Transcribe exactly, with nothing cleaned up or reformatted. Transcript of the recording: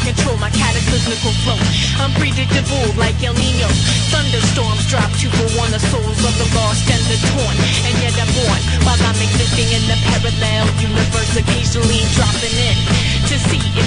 control my cataclysmical flow. Unpredictable like El Nino. Thunderstorms drop two for one, the souls of the lost and the torn. And yet I'm born while I'm existing in the parallel universe, occasionally dropping in to see